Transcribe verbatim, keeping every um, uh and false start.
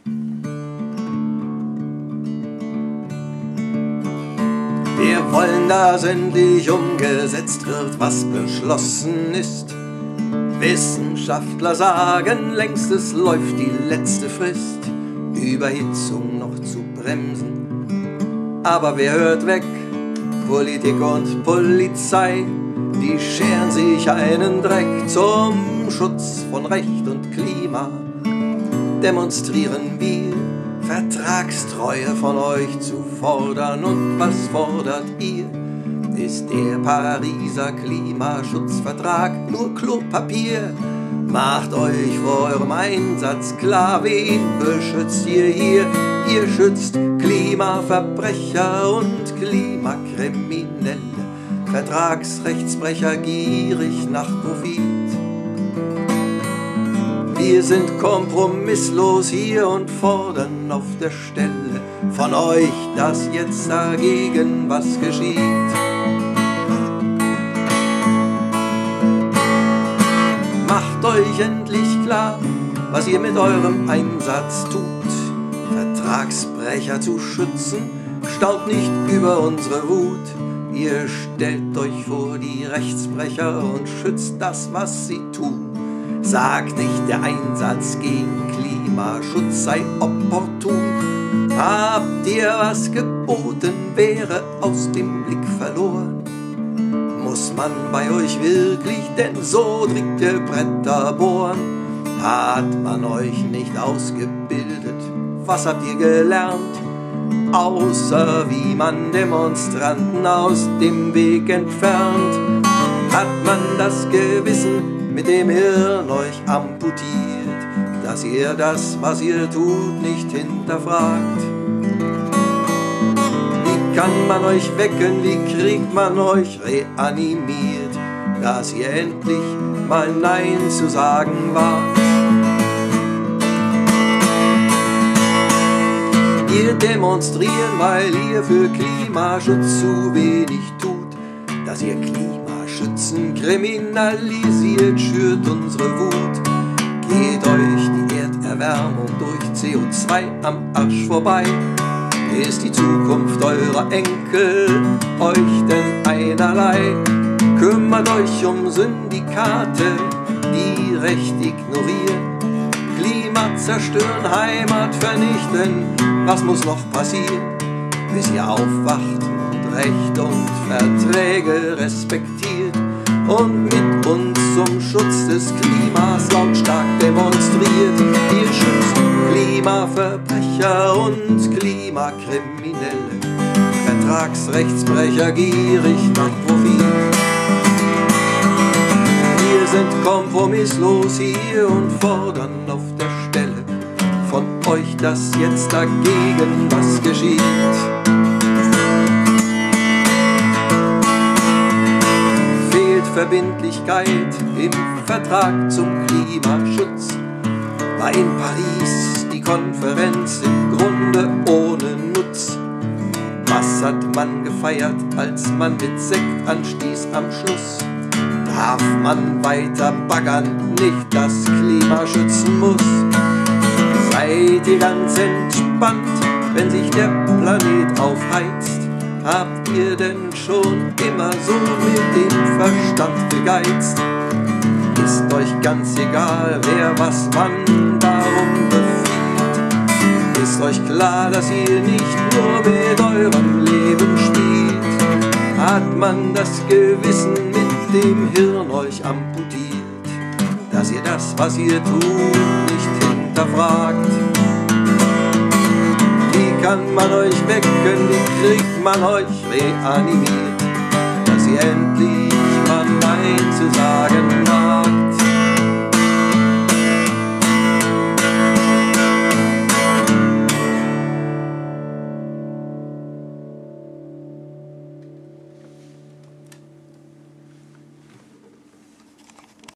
Wir wollen, dass endlich umgesetzt wird, was beschlossen ist. Wissenschaftler sagen längst, es läuft die letzte Frist, Überhitzung noch zu bremsen. Aber wer hört weg? Politik und Polizei, die scheren sich einen Dreck zum Schutz von Recht und Klima. Demonstrieren wir, Vertragstreue von euch zu fordern. Und was fordert ihr? Ist der Pariser Klimaschutzvertrag nur Klopapier? Macht euch vor eurem Einsatz klar, wen beschützt ihr hier? Ihr schützt Klimaverbrecher und Klimakriminelle, Vertragsrechtsbrecher gierig nach Profit. Wir sind kompromisslos hier und fordern auf der Stelle von euch, dass jetzt dagegen was geschieht. Macht euch endlich klar, was ihr mit eurem Einsatz tut. Vertragsbrecher zu schützen, staunt nicht über unsere Wut. Ihr stellt euch vor die Rechtsbrecher und schützt das, was sie tun. Sagt nicht, der Einsatz gegen Klimaschutz sei opportun. Habt ihr, was geboten wäre, aus dem Blick verloren? Muss man bei euch wirklich denn so dicke Bretter bohren? Hat man euch nicht ausgebildet? Was habt ihr gelernt? Außer wie man Demonstranten aus dem Weg entfernt. Hat man das Gewissen mit dem Hirn euch amputiert, dass ihr das, was ihr tut, nicht hinterfragt? Wie kann man euch wecken, wie kriegt man euch reanimiert, dass ihr endlich mal Nein zu sagen wagt? Ihr demonstriert, weil ihr für Klimaschutz zu wenig tut, dass ihr Klimaschützen kriminalisiert, schürt unsere Wut. Geht euch die Erderwärmung durch C O zwei am Arsch vorbei? Ist die Zukunft eurer Enkel euch denn einerlei? Kümmert euch um Syndikate, die Recht ignorieren, Klima zerstören, Heimat vernichten. Was muss noch passieren, bis ihr aufwacht und Recht und Verträge respektiert und mit uns zum Schutz des Klimas lautstark demonstriert? Ihr schützt Klimaverbrecher und Klimakriminelle, Vertragsrechtsbrecher gierig nach Profit. Wir sind kompromisslos hier und fordern auf der Stelle von euch, dass jetzt dagegen was geschieht. Fehlt Verbindlichkeit im Vertrag zum Klimaschutz. War in Paris die Konferenz im Grunde ohne Nutz. Was hat man gefeiert, als man mit Sekt anstieß am Schluss? Darf man weiter baggern, nicht das Klima schützen muss? Seid ihr ganz entspannt, wenn sich der Planet aufheizt? Habt ihr denn schon immer so mit dem Verstand gegeizt? Ist euch ganz egal, wer was wann darum befiehlt? Ist euch klar, dass ihr nicht nur mit eurem Leben spielt? Hat man das Gewissen mit dem Hirn euch amputiert, dass ihr das, was ihr tut, nicht hinterfragt? Wie kann man euch wecken, wie kriegt man euch reanimiert, dass ihr endlich mal Nein zu sagen